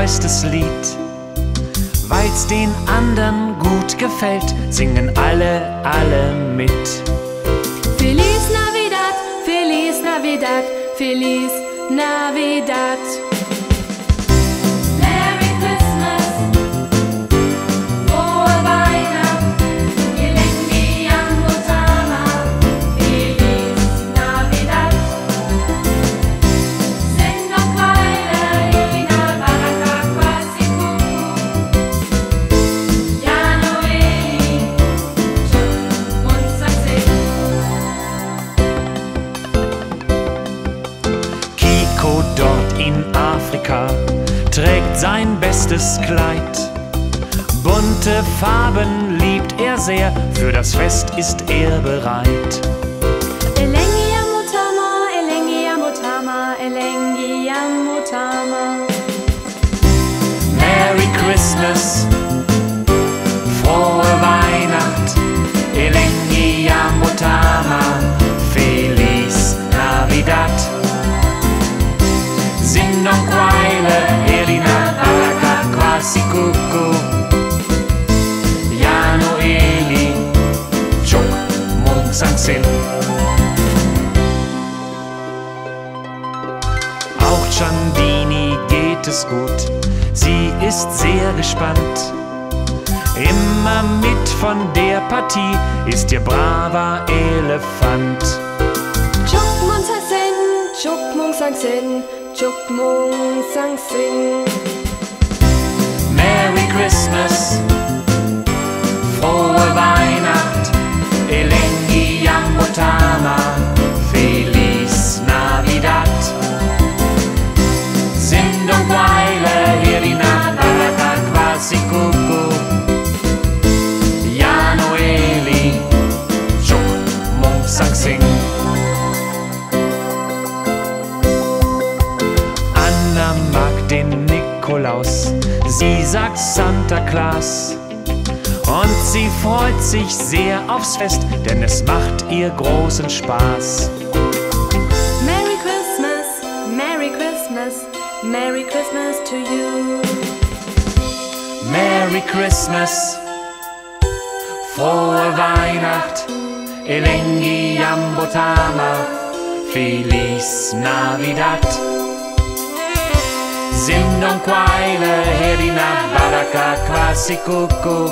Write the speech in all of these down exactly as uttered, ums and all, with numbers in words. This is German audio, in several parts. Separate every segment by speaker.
Speaker 1: neuestes Lied. Weil's den anderen gut gefällt, singen alle, alle mit.
Speaker 2: Feliz Navidad, Feliz Navidad, Feliz Navidad. Merry Christmas, frohe Weihnacht, Elengi Yamutama, Feliz Navidad. Sendo Quaile, Irina Baraka, Kwasi Kuku, Jano Eli, Chuk und Saxi.
Speaker 1: Kiko dort in Afrika trägt sein bestes Kleid. Bunte Farben liebt er sehr, für das Fest ist er bereit.
Speaker 2: Elengi Yamutama, Elengi Yamutama, Elengi Yamutama.
Speaker 1: Merry Christmas, frohe Weihnacht, Elengi Yamutama, Feliz Navidad. Sindong Quaile, Irina Baraka, Kwasi Kuku, Jano Eli, Chuk Mung Sang Sin. Auch Chandini geht es gut, sie ist sehr gespannt. Immer mit von der Partie ist ihr braver Elefant.
Speaker 2: Chuk Mung Sang Sin, Chuk Mung Sang Sin, Chuk Mung Sang Sin.
Speaker 1: Merry Christmas, frohe Weihnacht, Elengi Yamutama, Feliz Navidad. Sindong Quaile, Irina Baraka, Kwasi Kuku, Jano Eli, Chuk Mung Sang Sin. Anna mag den Nikolaus, sie sagt Santa Claus. Und sie freut sich sehr aufs Fest, denn es macht ihr großen Spaß.
Speaker 2: Merry Christmas, Merry Christmas, Merry Christmas to you.
Speaker 1: Merry Christmas, frohe Weihnacht, Elengi Yamutama, Feliz Navidad. Sindong Quaile, Irina Baraka, Kwasi Kuku,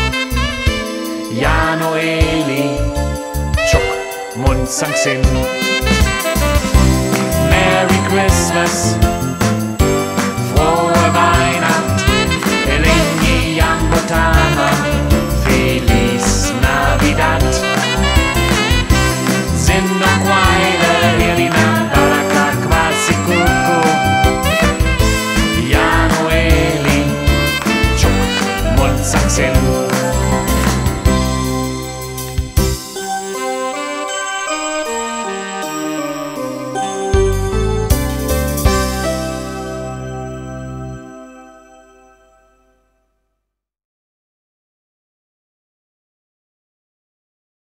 Speaker 1: Jano Eli, Chuk Mung Sang Sin. Merry Christmas,